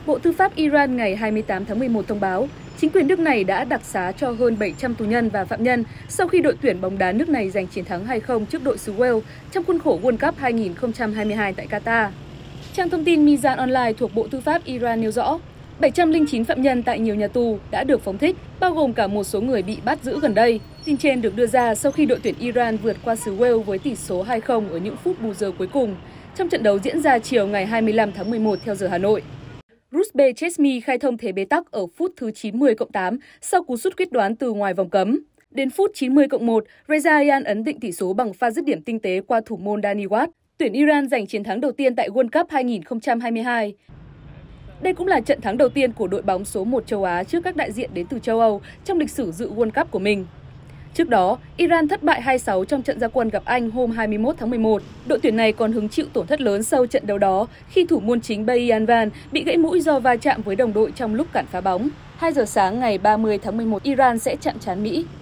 Bộ Tư pháp Iran ngày 28 tháng 11 thông báo, chính quyền nước này đã đặc xá cho hơn 700 tù nhân và phạm nhân sau khi đội tuyển bóng đá nước này giành chiến thắng 2-0 trước đội xứ Wales trong khuôn khổ World Cup 2022 tại Qatar. Trang thông tin Mizan Online thuộc Bộ Tư pháp Iran nêu rõ, 709 phạm nhân tại nhiều nhà tù đã được phóng thích, bao gồm cả một số người bị bắt giữ gần đây. Tin trên được đưa ra sau khi đội tuyển Iran vượt qua xứ Wales với tỷ số 2-0 ở những phút bù giờ cuối cùng, trong trận đấu diễn ra chiều ngày 25 tháng 11 theo giờ Hà Nội. Rusbe Chesmi khai thông thế bế tắc ở phút thứ 90+8 sau cú sút quyết đoán từ ngoài vòng cấm. Đến phút 90+1, Reza Ayan ấn định tỷ số bằng pha dứt điểm tinh tế qua thủ môn Dani Wad. Tuyển Iran giành chiến thắng đầu tiên tại World Cup 2022. Đây cũng là trận thắng đầu tiên của đội bóng số 1 châu Á trước các đại diện đến từ châu Âu trong lịch sử dự World Cup của mình. Trước đó, Iran thất bại 2-6 trong trận ra quân gặp Anh hôm 21 tháng 11. Đội tuyển này còn hứng chịu tổn thất lớn sau trận đấu đó khi thủ môn chính Bayi Anvan bị gãy mũi do va chạm với đồng đội trong lúc cản phá bóng. 2 giờ sáng ngày 30 tháng 11, Iran sẽ chạm trán Mỹ.